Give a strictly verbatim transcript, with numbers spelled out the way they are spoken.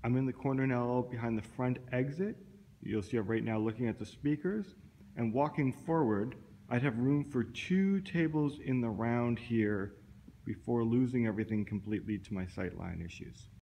I'm in the corner now behind the front exit. You'll see I'm right now looking at the speakers. And walking forward, I'd have room for two tables in the round here before losing everything completely to my sightline issues.